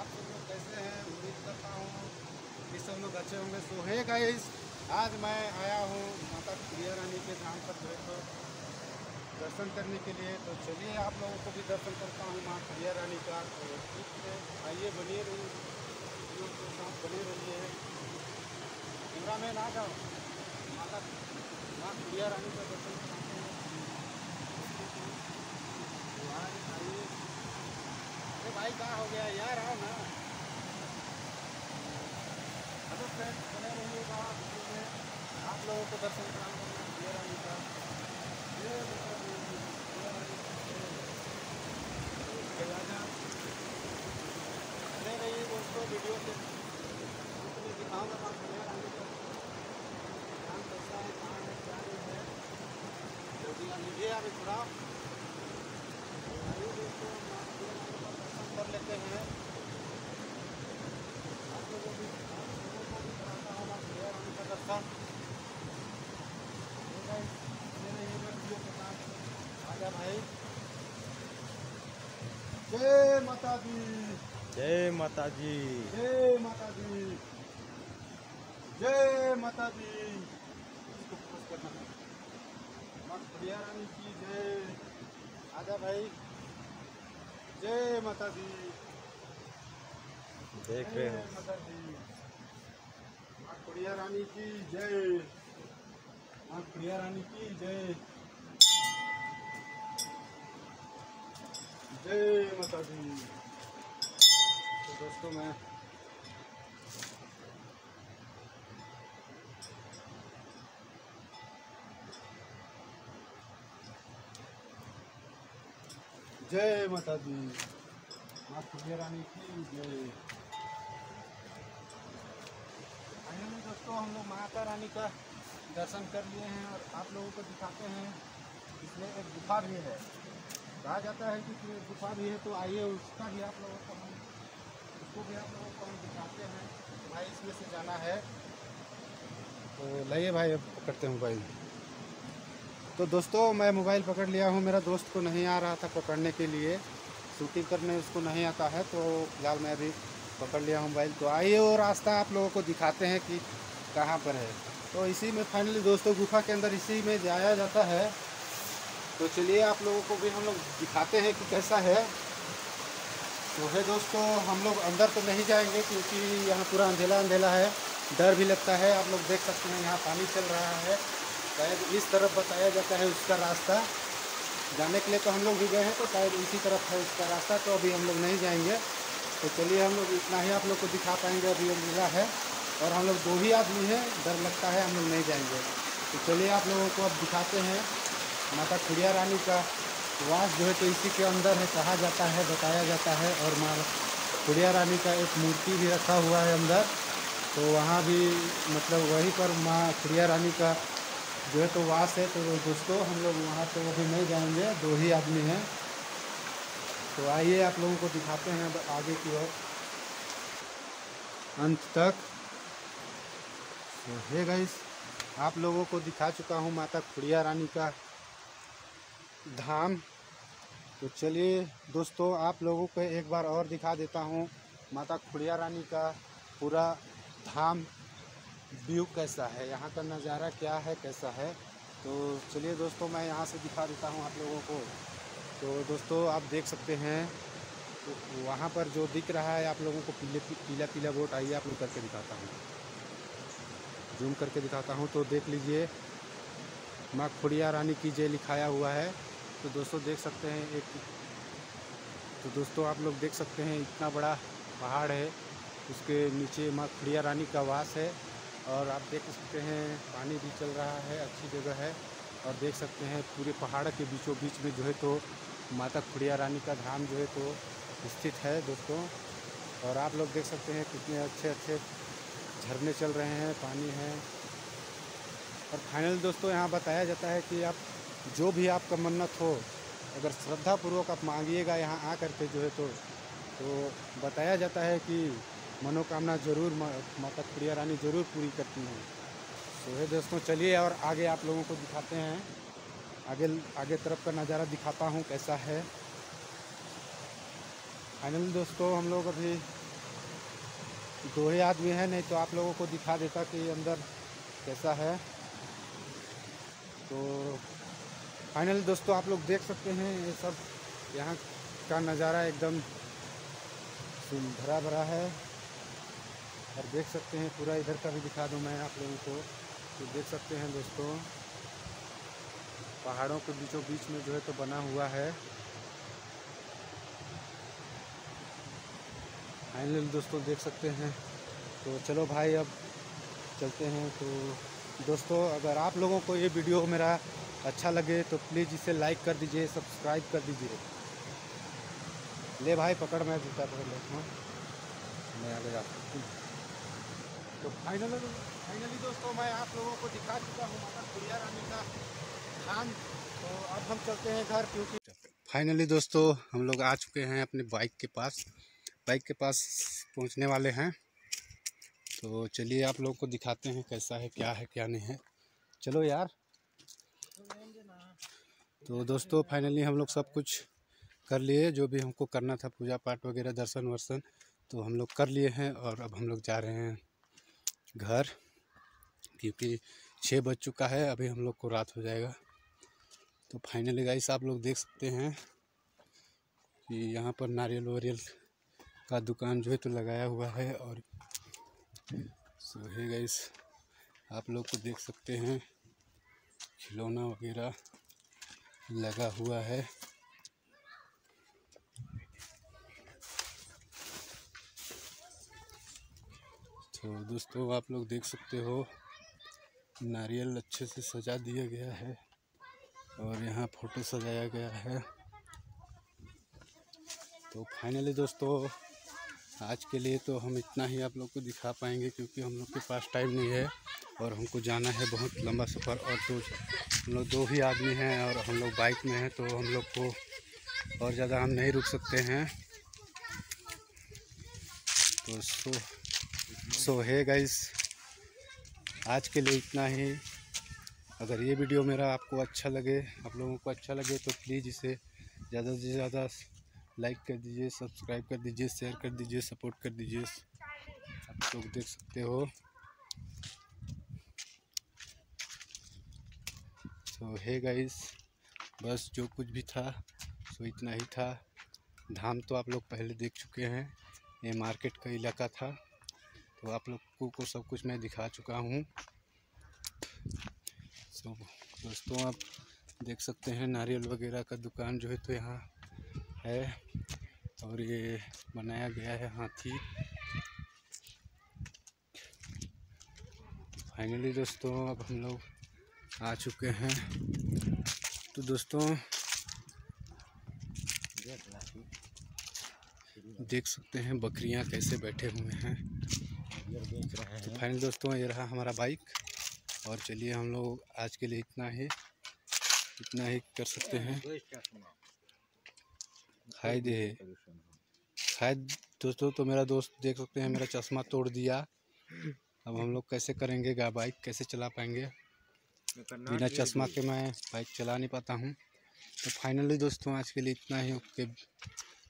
आप सब लोग कैसे हैं? उम्मीद करता हूँ कि सब लोग अच्छे होंगे। सो है गाइस, आज मैं आया हूँ माता प्रिया रानी के धाम पर जो है तो दर्शन करने के लिए। तो चलिए आप लोगों को भी दर्शन करता हूँ माँ प्रिया रानी का। तो ठीक है, आइए बनिए रहिए, वीडियो के साथ बने रहिए। कैमरा मैन आ जाओ, माता माँ प्रिया रानी का दर्शन कराते हैं। आइए, अरे भाई कहाँ हो गया यार, आओ ना। हेलो फ्रेंड्स, बने रहिएगा वीडियो में, आप लोगों को दर्शन कराऊंगा मैं प्रिया रानी का। ये प्रिया रानी के राजा बने रहिए दोस्तों, वीडियो के अंत में दिखाऊंगा माँ प्रिया रानी का काम कैसा है, कहाँ है, क्या नहीं है। जल्दी आ लीजिए, आप थोड़ा आइए दोस्तों, माँ प्रिया रानी का दर्शन कर लेते हैं। आप लोगों को भी कराता हूँ माँ प्रिया रानी का दर्शन। वीडियो के साथ आजा भाई। जय माता दी, जय माता जी। जय माता दी, जय माता दी। इसको पोस्ट करना है। माँ प्रिया रानी की जय। आजा भाई, जय माता दी, देख रहे जय हो माता दी। माँ प्रिया रानी की जय, माँ प्रिया रानी की जय, जय माता दी। तो दोस्तों मैं जय माता दी, माँ प्रिया रानी की जय। फाइनली दोस्तों हम लोग माता रानी का दर्शन कर लिए हैं और आप लोगों को दिखाते हैं। इसमें एक गुफा भी है, कहा जाता है कि इसमें गुफा भी है। तो आइए उसका भी आप लोगों को हम उसको भी आप लोगों को हम दिखाते हैं। भाई इसमें से जाना है तो लाइए भाई, अब पकड़ते हैं मोबाइल। तो दोस्तों मैं मोबाइल पकड़ लिया हूँ, मेरा दोस्त को नहीं आ रहा था पकड़ने के लिए, शूटिंग करने उसको नहीं आता है। तो फिलहाल मैं अभी पकड़ लिया हूँ मोबाइल। तो आइए वो रास्ता आप लोगों को दिखाते हैं कि कहाँ पर है। तो इसी में फाइनली दोस्तों गुफा के अंदर इसी में जाया जाता है। तो चलिए आप लोगों को भी हम लोग दिखाते हैं कि कैसा है। तो है दोस्तों, हम लोग अंदर तो नहीं जाएंगे क्योंकि यहाँ पूरा अंधेला अंधेला है, डर भी लगता है। आप लोग देख सकते हैं यहाँ पानी चल रहा है, शायद इस तरफ बताया जाता है उसका रास्ता जाने के लिए। तो हम लोग भी गए हैं तो शायद इसी तरफ है उसका रास्ता। तो अभी हम लोग नहीं जाएंगे। तो चलिए हम लोग इतना ही आप लोग को दिखा पाएंगे। अभी अंधेला है और हम लोग 2 ही आदमी हैं, डर लगता है, हम लोग नहीं जाएंगे। तो चलिए आप लोगों को अब दिखाते हैं माता प्रिया रानी का वास जो है तो इसी के अंदर है, कहा जाता है, बताया जाता है। और माँ प्रिया रानी का एक मूर्ति भी रखा हुआ है अंदर। तो वहाँ भी मतलब वहीं पर माँ प्रिया रानी का जो है तो वास है। तो दोस्तों हम लोग वहाँ तो अभी नहीं जाएंगे, 2 ही आदमी हैं। तो आइए आप लोगों को दिखाते हैं आगे की ओर अंत तक। तो हे गाइस, आप लोगों को दिखा चुका हूँ माता प्रिया रानी का धाम। तो चलिए दोस्तों आप लोगों को एक बार और दिखा देता हूँ माता प्रिया रानी का पूरा धाम व्यू कैसा है, यहाँ का नज़ारा क्या है, कैसा है। तो चलिए दोस्तों मैं यहाँ से दिखा देता हूँ आप लोगों को। तो दोस्तों आप देख सकते हैं तो वहाँ पर जो दिख रहा है आप लोगों को पीला पीला बोट, आइए आप लोग करके दिखाता हूँ, जूम करके दिखाता हूँ। तो देख लीजिए माँ प्रिया रानी की जय लिखाया हुआ है। तो दोस्तों देख सकते हैं तो दोस्तों आप लोग देख सकते हैं इतना बड़ा पहाड़ है, उसके नीचे माँ प्रिया रानी का वास है। और आप देख सकते हैं पानी भी चल रहा है, अच्छी जगह है। और देख सकते हैं पूरे पहाड़ के बीचों बीच में जो है तो माता प्रिया रानी का धाम जो है तो स्थित है दोस्तों। और आप लोग देख सकते हैं कितने अच्छे अच्छे झरने चल रहे हैं, पानी है। और फाइनल दोस्तों यहाँ बताया जाता है कि आप जो भी आपका मन्नत हो, अगर श्रद्धापूर्वक आप मांगिएगा यहाँ आ करके जो है तो बताया जाता है कि मनोकामना ज़रूर माता प्रिया रानी ज़रूर पूरी करती हैं। तो है दोस्तों, चलिए और आगे आप लोगों को दिखाते हैं, आगे तरफ का नज़ारा दिखाता हूँ कैसा है। फाइनली दोस्तों हम लोग अभी दो ही आदमी हैं, नहीं तो आप लोगों को दिखा देता कि अंदर कैसा है। तो फाइनली दोस्तों आप लोग देख सकते हैं ये सब यहाँ का नज़ारा एकदम भरा भरा है। और देख सकते हैं पूरा इधर का भी दिखा दूँ मैं आप लोगों को। तो देख सकते हैं दोस्तों पहाड़ों के बीचों बीच में जो है तो बना हुआ है। फाइनली दोस्तों देख सकते हैं। तो चलो भाई अब चलते हैं। तो दोस्तों अगर आप लोगों को ये वीडियो मेरा अच्छा लगे तो प्लीज़ इसे लाइक कर दीजिए, सब्सक्राइब कर दीजिए। ले भाई पकड़, मैं जूता पकड़ लेता हूँ, मैं आगे जा सकती हूँ। तो फाइनली दोस्तों मैं आप लोगों को दिखा चुका हूँ माता गुड़िया रानी का धाम। तो अब हम चलते हैं घर, क्योंकि फाइनली दोस्तों हम लोग आ चुके हैं अपने बाइक के पास पहुँचने वाले हैं। तो चलिए आप लोगों को दिखाते हैं कैसा है क्या नहीं है। चलो यार। तो दोस्तों फाइनली हम लोग सब कुछ कर लिए, जो भी हमको करना था, पूजा पाठ वगैरह, दर्शन वर्शन तो हम लोग कर लिए हैं। और अब हम लोग जा रहे हैं घर, क्योंकि 6 बज चुका है, अभी हम लोग को रात हो जाएगा। तो फाइनली गाइस आप लोग देख सकते हैं कि यहाँ पर नारियल वारियल का दुकान जो है तो लगाया हुआ है। और सो है गाइस आप लोग को देख सकते हैं खिलौना वगैरह लगा हुआ है। तो दोस्तों आप लोग देख सकते हो नारियल अच्छे से सजा दिया गया है और यहाँ फोटो सजाया गया है। तो फाइनली दोस्तों आज के लिए तो हम इतना ही आप लोग को दिखा पाएंगे, क्योंकि हम लोग के पास टाइम नहीं है और हमको जाना है बहुत लंबा सफ़र। और तो हम लोग 2 ही आदमी हैं और हम लोग बाइक में हैं, तो हम लोग को और ज़्यादा हम नहीं रुक सकते हैं। तो सो है गाइस आज के लिए इतना ही। अगर ये वीडियो मेरा आपको अच्छा लगे, आप लोगों को अच्छा लगे, तो प्लीज़ इसे ज़्यादा से ज़्यादा लाइक कर दीजिए, सब्सक्राइब कर दीजिए, शेयर कर दीजिए, सपोर्ट कर दीजिए। आप लोग देख सकते हो। तो है गाइस बस जो कुछ भी था सो इतना ही था। धाम तो आप लोग पहले देख चुके हैं, ये मार्केट का इलाका था, तो आप लोगों को सब कुछ मैं दिखा चुका हूँ। सो दोस्तों आप देख सकते हैं नारियल वगैरह का दुकान जो है तो यहाँ है। और ये बनाया गया है हाथी। फाइनली दोस्तों अब हम लोग आ चुके हैं। तो दोस्तों देख सकते हैं बकरियां कैसे बैठे हुए हैं। तो फाइनली दोस्तों ये रहा हमारा बाइक। और चलिए हम लोग आज के लिए इतना ही कर सकते हैं। खाए दोस्तों तो मेरा दोस्त देख सकते हैं मेरा चश्मा तोड़ दिया। अब हम लोग कैसे करेंगे, बाइक कैसे चला पाएंगे, बिना चश्मा के मैं बाइक चला नहीं पाता हूँ। तो फाइनली दोस्तों आज के लिए इतना ही। ओके।